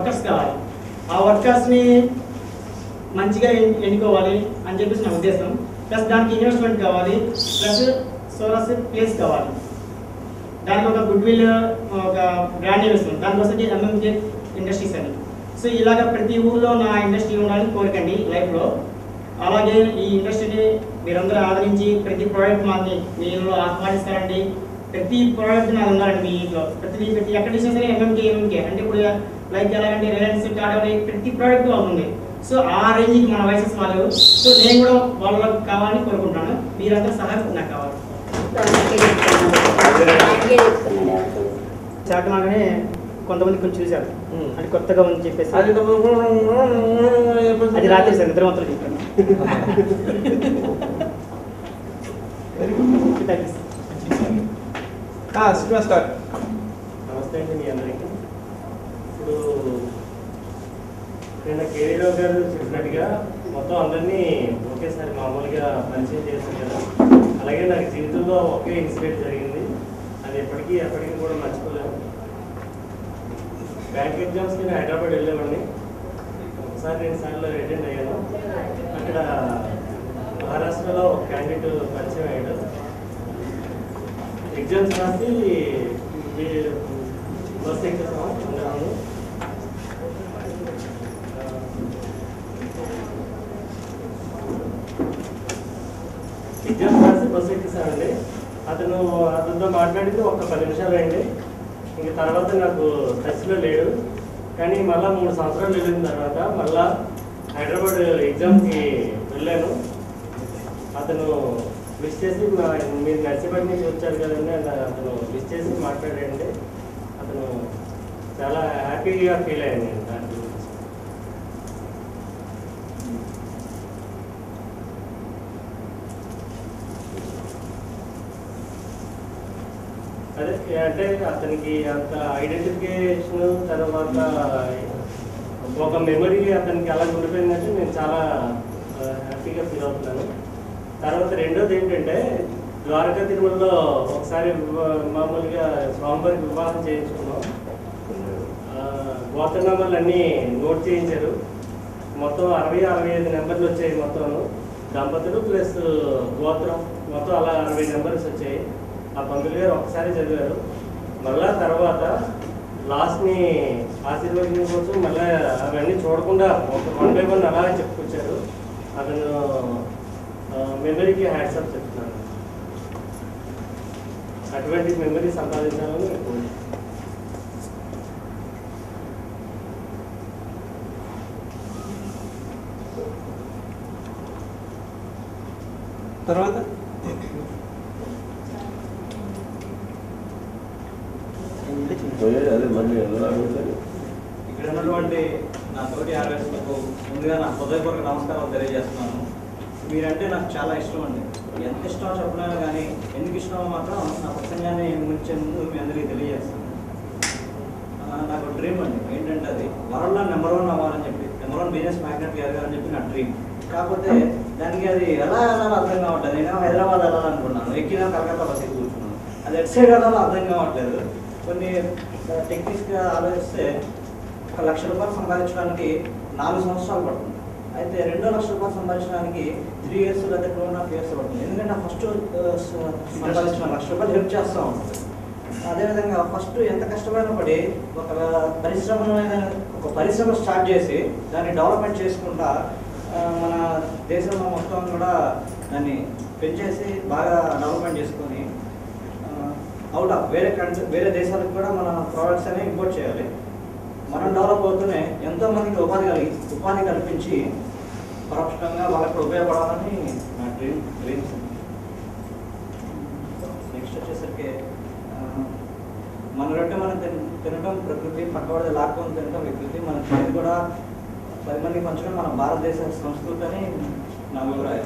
Workers కావాలి. ఆ వర్కర్స్ని మంచిగా ఎన్నుకోవాలి అని చెప్పేసి నా ఉద్దేశం. ప్లస్ దానికి ఇన్వెస్ట్మెంట్ కావాలి, ప్లస్ సోరస్ ప్లేస్ కావాలి. దానికి ఒక గుడ్ విల్, ఒక బ్రాండ్ ఇన్వెస్ట్మెంట్, దానికోసం ఎంఎంజే ఇండస్ట్రీస్ అని. సో ఇలాగ ప్రతి ఊళ్ళో నా ఇండస్ట్రీ ఉండాలని కోరికండి లైఫ్లో. అలాగే ఈ ఇండస్ట్రీని మీరందరూ ఆదరించి ప్రతి ప్రోడక్ట్ మాది మీ ఇంట్లో ఆహ్వానిస్తారండి. ప్రతి ప్రోడక్ట్ నాది ఉండాలండి మీ ఇంట్లో. ప్రతి ఎక్కడ చూసినా సరే ఎంఎంకే అంటే ఇప్పుడు లైక్ ఎలాగంటే రిలయన్స్, టాటా, ప్రతి ప్రోడక్ట్ ఉంది. సో ఆ రేంజ్కి మన వయసెస్ వాళ్ళు. సో నేను కూడా వాళ్ళకి కావాలని కోరుకుంటాను. మీరందరూ సహాయం నాకు కావాలి. చాటమాగానే కొంతమంది కొంచెం చూశారు అంటే కొత్తగా ఉంది చెప్పేసి అది రాత్రి సార్ నిద్ర మాత్రం చెప్పాను. నమస్తే అండి మీ అందరికీ. ఇప్పుడు నిన్న కేరీరావు గారు చెప్పినట్టుగా మొత్తం అందరినీ ఒకేసారి మామూలుగా పరిచయం చేశారు కదా. అలాగే నాకు జీవితంలో ఒకే ఇన్సిడెంట్ జరిగింది, అది ఎప్పటికీ కూడా మర్చిపోలేము. బ్యాంక్ ఎగ్జామ్స్కి నేను హైదరాబాద్ వెళ్ళేవాడిని. ఒకసారి 2 సార్లు అటెండ్ అయ్యాను. అక్కడ మహారాష్ట్రలో ఒక క్యాండిడేట్ పరిచయం అయ్యాడు. ఎగ్జామ్స్ రాసి బస్ ఎక్కేసాము అందరూ. ఎగ్జామ్స్ రాసి బస్సు ఎక్కేసానండి. అతనితో మాట్లాడింది ఒక 10 నిమిషాలు అయింది. ఇంక తర్వాత నాకు టచ్లో లేడు. కానీ మళ్ళీ 3 సంవత్సరాలు వెళ్ళిన తర్వాత మళ్ళా హైదరాబాద్ ఎగ్జామ్కి వెళ్ళాను. అతను విష్ చేసి మీరు నర్సీపేట నుంచి వచ్చారు కదండి అతను విష్ చేసి మాట్లాడండి. అతను చాలా హ్యాపీగా ఫీల్ అయ్యాను నేను దాని గురించి. అదే అంటే అతనికి అంత ఐడెంటిఫికేషన్ తర్వాత ఒక మెమరీ అతనికి అలా ఉండిపోయిందంటే నేను చాలా హ్యాపీగా ఫీల్ అవుతున్నాను. తర్వాత రెండోది ఏంటంటే ద్వారకా తిరుమలలో ఒకసారి మామూలుగా స్వామివారికి వివాహం చేయించుకున్నాం. గోత్రనామాలు అన్నీ నోట్ చేయించారు. మొత్తం 60-65 నెంబర్లు వచ్చాయి. మొత్తం దంపతులు ప్లస్ గోత్రం మొత్తం అలా 60 నెంబర్స్ వచ్చాయి. ఆ పంతులు గారు ఒకసారి చదివారు. మళ్ళా తర్వాత లాస్ట్ని ఆశీర్వదించడం కోసం మళ్ళీ అవన్నీ చూడకుండా ఒక 1 by 1 అలా చెప్పుకొచ్చారు. అతను మెమరీకి హ్యాట్సాప్ చెప్తున్నాను. అటువంటి మెమరీ సంపాదించాలని తర్వాత ఇక్కడ ఉన్నటువంటి నా తోటి ఆర్ఎస్లకు ముందుగా నా హృదయపూర్వక నమస్కారాలు తెలియజేస్తున్నాను. మీరంటే నాకు చాలా ఇష్టం అండి. ఎంత ఇష్టమో చెప్పలేను కానీ ఎందుకు ఇష్టమో మాత్రం నా ప్రసంగాన్ని ముంచే ముందు మీ అందరికీ తెలియజేస్తాను. నాకు డ్రీమ్ అండి. ఏంటంటే అది వరల్డ్లో నెంబర్ 1 అవ్వాలని చెప్పి, నెంబర్ 1 బిజినెస్ మ్యాగ్నెట్ ఎదగాలని చెప్పి నా డ్రీమ్. కాకపోతే దానికి అది ఎలా వెళ్ళాలో అర్థం కావట్లేదు. నేను హైదరాబాద్ వెళ్ళాలనుకున్నాను, ఎక్కినా కలకత్తా బస్ ఎక్కి కూర్చున్నాను. అది ఎట్ సైడ్ వెళ్ళాలో అర్థం కావట్లేదు. కొన్ని టెక్నిక్స్గా ఆలోచిస్తే 1 లక్ష రూపాయలు సంపాదించడానికి 4 సంవత్సరాలు పడుతుంది. అయితే 2 లక్షల రూపాయలు సంపాదించడానికి 3 years లేదా 2.5 years పడుతుంది. ఎందుకంటే ఫస్ట్ సంపాదించిన 1 లక్ష రూపాయలు హెల్ప్ చేస్తూ ఉంటుంది. అదేవిధంగా ఫస్ట్ ఎంత కష్టమైనా పడి ఒక పరిశ్రమ స్టార్ట్ చేసి దాన్ని డెవలప్మెంట్ చేసుకుంటా మన దేశంలో మొత్తం కూడా దాన్ని పెంచేసి బాగా డెవలప్మెంట్ చేసుకొని అవుట్ ఆఫ్ వేరే దేశాలకు కూడా మన ప్రోడక్ట్స్ అనేవి ఇంపోర్ట్ చేయాలి. మనం డెవలప్ అవుతూనే ఎంతోమందికి ఉపాధి కల్పించి పరోక్షంగా వాళ్ళకి ఉపయోగపడాలని నా డ్రీమ్స్. నెక్స్ట్ వచ్చేసరికి మన రొట్టె మనం తినటం ప్రకృతి, పక్కవాడిది లాక్కొని తినటం వికృతి. మన తినేది కూడా 10 మందికి పంచడం మన భారతదేశ సంస్కృతి అని నా అభిప్రాయం.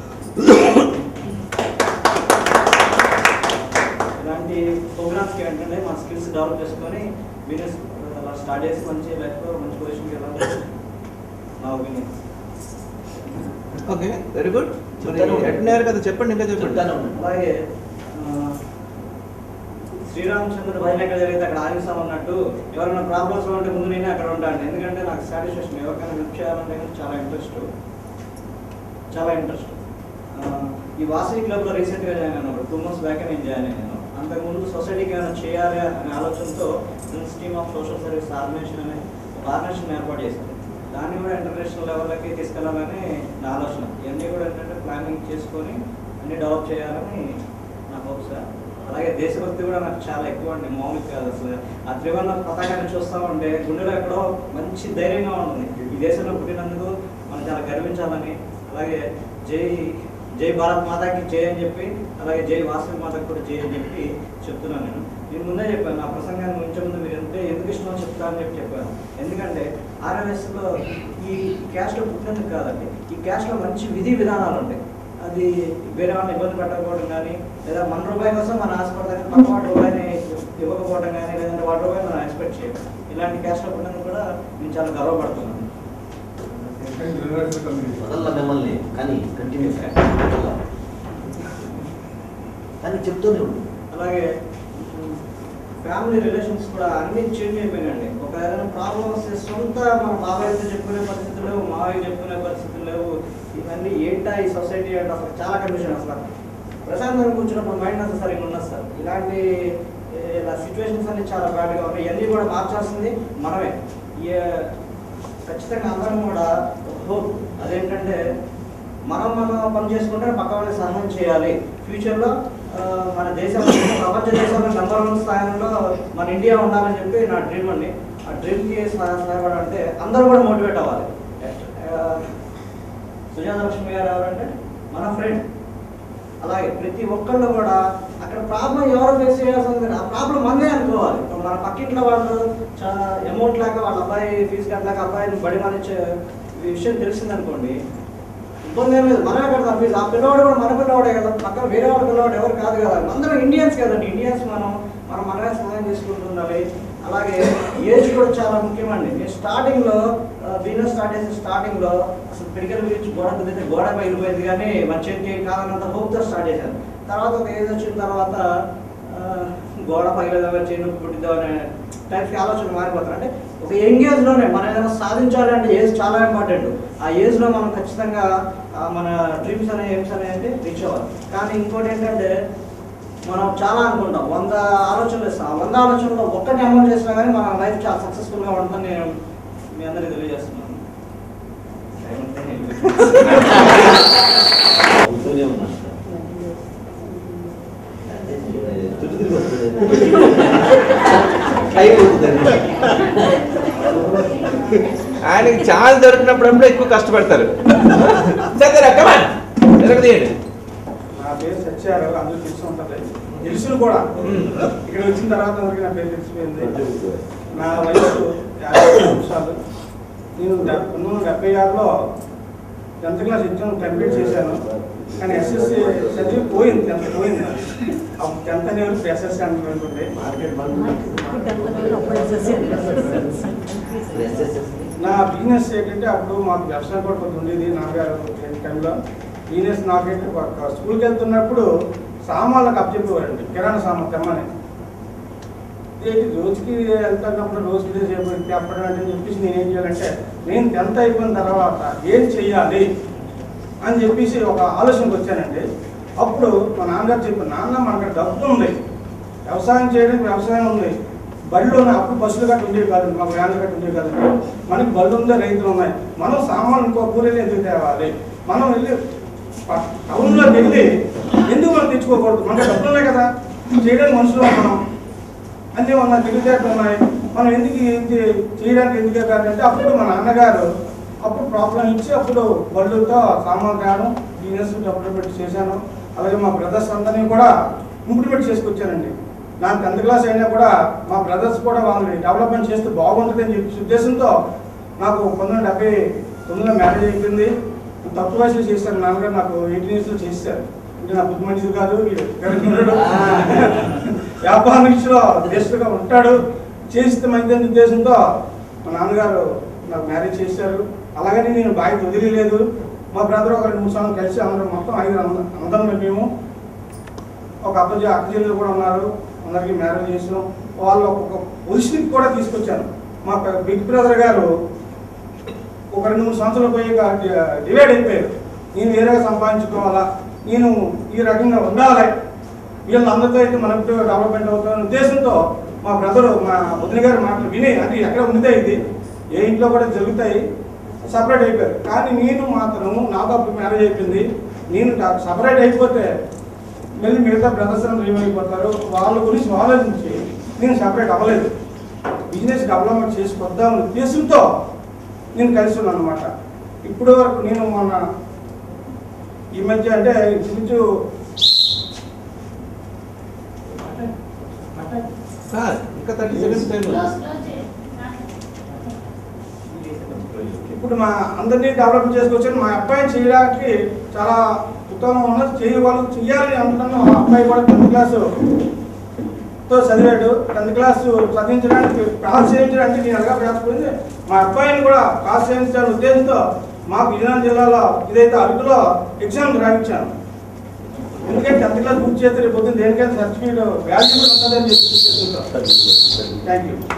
ఇలాంటి ప్రోగ్రామ్స్కి ఏంటంటే మన స్కిల్స్ డెవలప్ చేసుకొని బిజినెస్ స్టార్ట్ చేసి మంచి లైఫ్లో మంచి పొజిషన్కి వెళ్ళాలి నా ఒపీనియన్. Okay, very good. ఎట్టినారు కదా, చెప్పండి ఇంకా చెప్పండి. అలాగే శ్రీరామచంద్రుడు భజన ఎక్కడ జరిగితే అక్కడ ఆగిస్తాం అన్నట్టు ఎవరైనా ప్రాబ్లమ్స్ ఉంటే ముందు నేనే అక్కడ ఉంటాను. ఎందుకంటే నాకు సాటిస్ఫాక్షన్, ఎవరికైనా హెల్ప్ చేయాలంటే చాలా ఇంట్రెస్ట్. ఈ వాసవి క్లబ్లో రీసెంట్గా జాయిన్ అయినప్పుడు 2 months బ్యాక్ నేను జాయిన్ అయ్యాను. అంతకుముందు సొసైటీకి ఏమైనా చేయాలి అనే ఆలోచనతో scheme of social service organisation అనే ఒక ఆర్గనైజేషన్ ఏర్పాటు చేశాను. దాన్ని కూడా ఇంటర్నేషనల్ లెవెల్కి తీసుకెళ్లాలని నా ఆలోచన. ఇవన్నీ కూడా ఏంటంటే ప్లానింగ్ చేసుకొని అన్నీ డెవలప్ చేయాలని నా హోప్ సార్. అలాగే దేశభక్తి కూడా నాకు చాలా ఎక్కువ అండి, మామూలుగా కాదు అసలు. ఆ త్రివర్ణ పతాకాన్ని చూస్తామంటే గుండెలో ఎక్కడో మంచి ధైర్యంగా ఉంటుంది. ఈ దేశంలో పుట్టినందుకు మనం చాలా గర్వించాలని, అలాగే జై భారత్ మాతాకి జై అని చెప్పి, అలాగే జై వాసవి మాతకి కూడా జై అని చెప్పి చెప్తున్నాను. నేను ముందే చెప్పాను, నా ప్రసంగాన్ని ముంచే ముందు మీరు ఎందుకు ఇష్టమో చెప్తానని చెప్పాను. ఎందుకంటే ఆర్ఎస్ఎస్లో ఈ క్యాస్ట్లో పుట్టినందుకు కాదండి, ఈ క్యాస్ట్లో మంచి విధి విధానాలు ఉంటాయి. అది వేరే వాళ్ళని ఇబ్బంది పెట్టకపోవడం కానీ, లేదా మన రూపాయి కోసం మనం ఆశపడతాం పక్క వాటి రూపాయిని ఇవ్వకపోవడం కానీ, లేదంటే వాటి రూపాయి మనం ఎక్స్పెక్ట్ చేయాలి. ఇలాంటి క్యాస్ట్లో పుట్టినందుకు కూడా నేను చాలా గర్వపడుతున్నాను. మిమ్మల్ని కానీ కంటిన్యూ కానీ చెప్తూనే ఉంది. అలాగే ఫ్యామిలీ రిలేషన్స్ కూడా అన్ని చేంజ్ అయిపోయినాయండి. ఒక ఏదైనా ప్రాబ్లం వస్తే సొంత మన బాబాయ్తో చెప్పుకునే పరిస్థితులు లేవు, మావయ్య చెప్పుకునే పరిస్థితులు లేవు. ఇవన్నీ ఏంటా ఈ సొసైటీ అంటే అసలు చాలా కన్ఫ్యూజన్. అసలు ప్రశాంతంగా కూర్చున్నప్పుడు మైండ్ అంతా సరిగ్గా ఉన్నది సార్. ఇలాంటి సిచ్యువేషన్స్ అన్ని చాలా బ్యాడ్గా ఉన్నాయి. ఇవన్నీ కూడా మార్చాల్సింది మనమే. ఖచ్చితంగా అందరం కూడా హోప్ అదేంటంటే మనం పని చేసుకుంటే పక్క వాళ్ళకి సహాయం చేయాలి. ఫ్యూచర్లో మన దేశంలో ప్రపంచ దేశంలో నంబర్ 1 స్థానంలో మన ఇండియా ఉండాలని చెప్పి నా డ్రీమ్ అండి. ఆ డ్రీమ్కి సహాయపడాలంటే అందరూ కూడా మోటివేట్ అవ్వాలి. సుజాత లక్ష్మి గారు ఎవరంటే మన ఫ్రెండ్. అలాగే ప్రతి ఒక్కళ్ళు కూడా అక్కడ ప్రాబ్లం ఎవరు ఫేస్ చేయాల్సింది, ఆ ప్రాబ్లం మనమే అనుకోవాలి. మన పక్కింట్లో వాళ్ళు చాలా అమౌంట్ లాగా వాళ్ళ అబ్బాయి ఫీజు కట్టలేక అబ్బాయిని బడి మానిచ్చే విషయం తెలిసిందనుకోండి, ఇబ్బంది ఏం లేదు, మనమే కడతాం ఫీజు. ఆ పిల్లవాడు కూడా మన పిల్లవాడే కదా, పక్కన వేరే వాడు పిల్లవాడు ఎవరు కాదు కదా. అందరం ఇండియన్స్ కదండి. ఇండియన్స్ మనమే సహాయం చేసుకుంటుండాలి. అలాగే ఏజ్ కూడా చాలా ముఖ్యమండి. నేను స్టార్టింగ్లో బిజినెస్ స్టార్ట్ చేసిన స్టార్టింగ్లో అసలు పిడికల గురించి గోడ కుదిరితే గోడ పగిలిపోయింది, కానీ మన చేతికి కాదన్నంత హోప్తో స్టార్ట్ చేశాను. తర్వాత ఒక ఏజ్ వచ్చిన తర్వాత గోడ పగిలేదా చేయను పుట్టిద్దామనే టైప్కి ఆలోచన మారిపోతారు. అంటే ఒక యంగ్ ఏజ్లోనే మనం ఏదైనా సాధించాలి అంటే ఏజ్ చాలా ఇంపార్టెంట్. ఆ ఏజ్లో మనం ఖచ్చితంగా మన డ్రీమ్స్ అనే ఎయిమ్స్ అనేవి రీచ్ అవ్వాలి. కానీ ఇంకోటి ఏంటంటే మనం చాలా అనుకుంటాం, 100 ఆలోచనలు ఇస్తాం. 100 ఆలోచనలో ఒక్కటి అమలు చేసినా కానీ మన లైఫ్ చాలా సక్సెస్ఫుల్గా ఉంటుందని నేను మీ అందరికీ తెలియజేస్తున్నాను. ఆయనకి ఛాన్స్ దొరికినప్పుడు ఎక్కువ కష్టపడతారు. తీయండి. నా పేరు సత్యారావు, అందరూ తెలిసి ఉంటుంది. తెలుసులు కూడా ఇక్కడ వచ్చిన తర్వాత వరకు నా పేరు తెలిసిపోయింది. నా వయసు 50 సంవత్సరాలు. నేను 1976లో 10th క్లాస్ ఎగ్జామ్ కంప్లీట్ చేశాను. కానీ ఎస్ఎస్సి చదివి పోయింది, 10th పోయింది. అప్పుడు 10th అనేవారు ఎస్ఎస్సి అనుకుంటుంటే నా బిజినెస్ ఏంటంటే అప్పుడు మాకు వ్యవసాయం కూడా కొంత ఉండేది. నాన్నగారు టైంలో బిజినెస్ నాకైతే స్కూల్కి వెళ్తున్నప్పుడు సామాన్లకు అప్పచెప్పేవారండి. కిరాణా సామాన్ తెమ్మని. రోజుకి వెళ్తున్నప్పుడు రోజుకి ఇదే చెప్పి చెప్పడం అంటే చెప్పేసి నేనేం చేయాలంటే, నేను 10th అయిపోయిన తర్వాత ఏం చెయ్యాలి అని చెప్పేసి ఒక ఆలోచనకు వచ్చానండి. అప్పుడు మా నాన్నగారు చెప్పారు, నాన్న మనకు డబ్బు ఉంది, వ్యవసాయం చేయడానికి వ్యవసాయం ఉంది, బళ్ళు ఉన్నాయి. అప్పుడు బస్సులు గట్టు ఉండేవి కాదు, మాకు వ్యాన్లు గట్టు ఉండేవి కాదు. మనకి బళ్ళు ఉంది, రైతులు ఉన్నాయి. మనం సామాన్లు ఇంకో కూలీలు ఎందుకు తేవాలి? మనం వెళ్ళి టౌన్లోకి వెళ్ళి ఎందుకు మనం తెచ్చుకోకూడదు? మనకి డబ్బులు ఉన్నాయి కదా, చేయడానికి మనుషులు మనం అన్నీ ఉన్నాయి, తెలివితేటలు ఉన్నాయి, మనం ఎందుకు చేయడానికి ఎందుకే కాదంటే అప్పుడు మా నాన్నగారు అప్పుడు ప్రాబ్లం ఇచ్చి అప్పుడు బళ్ళుతో సామాన్ తేవడం, బిజినెస్ డబ్బులు పెట్టి చేశాను. అలాగే మా బ్రదర్స్ అందరినీ కూడా ఇంప్లిమెంట్ చేసుకొచ్చానండి. నా 10th క్లాస్ అయినా కూడా మా బ్రదర్స్ కూడా వాళ్ళని డెవలప్మెంట్ చేస్తే బాగుంటుందని చెప్పి ఉద్దేశంతో నాకు 1979లో మ్యారేజ్ అయిపోయింది. తక్కువ వయసులో చేశారు. నాన్నగారు నాకు 18 yearsలో చేశారు. అంటే నా బుద్ధి మంచిది కాదు, వ్యాపార నిష్లో బెస్ట్గా ఉంటాడు, చేస్తే మంచిదని ఉద్దేశంతో మా నాన్నగారు నాకు మ్యారేజ్ చేశారు. అలాగని నేను బాగా వదిలేదు. మా బ్రదర్ ఒక 2-3 సంవత్సరాలు కలిసి అందరం మొత్తం 5 అందరం మేము ఒక అక్క చెల్లెలు కూడా ఉన్నారు. అందరికీ మ్యారేజ్ చేసాం. వాళ్ళు ఒక పొజిషన్కి కూడా తీసుకొచ్చాను. మా బిగ్ బ్రదర్ గారు ఒక 2-3 సంవత్సరాలు పోయి డివైడ్ అయిపోయారు. నేను వేరేగా సంపాదించుకోవాలా, నేను ఈ రకంగా ఉండాలి, వీళ్ళందరితో అయితే మనకు డెవలప్మెంట్ అవుతున్న ఉద్దేశంతో మా బ్రదరు మా వదిన గారి మాటలు విని అంటే ఎక్కడ ఉంటే ఇది ఏ ఇంట్లో కూడా జరుగుతాయి సపరేట్ అయిపోయారు. కానీ నేను మాత్రం నాకు అప్పుడు మ్యారేజ్ అయిపోయింది. నేను సపరేట్ అయిపోతే మళ్ళీ మిగతా బ్రదర్స్ రిలీవ్ అయిపోతారు. వాళ్ళ గురించి ఆలోచించి నేను సపరేట్ అవ్వలేదు. బిజినెస్ డెవలప్మెంట్ చేసి వద్దామని ఉద్దేశంతో నేను కలిసి ఉన్నాను అనమాట. ఇప్పటి వరకు నేను మొన్న ఈ మధ్య అంటే ఇంచుమించు ఇంకా 30 సెకండ్స్ టైం. ఇప్పుడు మా అందరినీ డెవలప్ చేసుకొచ్చాను. మా అబ్బాయిని చేయడానికి చాలా ఉత్తమం ఉన్నది, చేయాలి అనుకున్నాను. మా అబ్బాయి కూడా 10th క్లాసుతో చదివాడు. 10th క్లాసు చదివించడానికి పాస్ చేయించడానికి నేను ఎలాగా ప్రయాసపోయింది. మా అబ్బాయిని కూడా పాస్ చేయించాలని ఉద్దేశంతో మాకు విజయనగరం జిల్లాలో ఇదైతే అరకులో ఎగ్జామ్ రాయించాను. ఎందుకంటే 10th క్లాస్ బుక్ చేస్తే రేపు పొద్దున్న దేనికైనా సర్టిఫికేట్ వాల్యూ ఉంటుందని చెప్పి థ్యాంక్ యూ.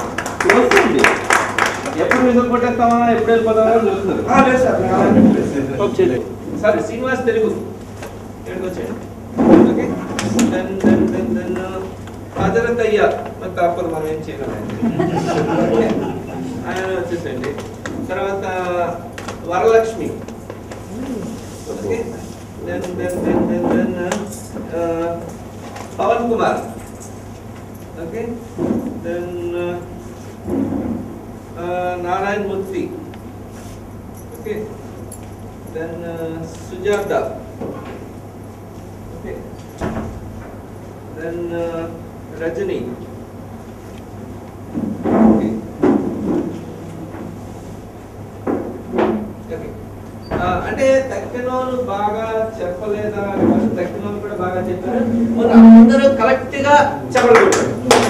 ఎప్పుడు రిజల్ట్ కొట్టేస్తామా, ఎప్పుడు వెళ్ళిపోతామా చూస్తున్నారు. లేదు సార్. సార్ శ్రీనివాస్ తెలుగు ఎక్కడికి వచ్చాడు. ఓకే, హజరత్ అయ్యా మరి తప్పదు, మనం ఏం చేయగలం. ఆయన వచ్చేసండి. తర్వాత Varalakshmi. Okay, Pavan Kumar. Okay, then Narayana Murthy. Okay, then Sujatha. Okay, then Rajani. Okay, అంటే తక్కిన వాళ్ళు బాగా చెప్పలేదా, తక్కిన వాళ్ళు కూడా బాగా చెప్పారు. అందరూ కరెక్ట్ గా చెప్పగలుగుతారు.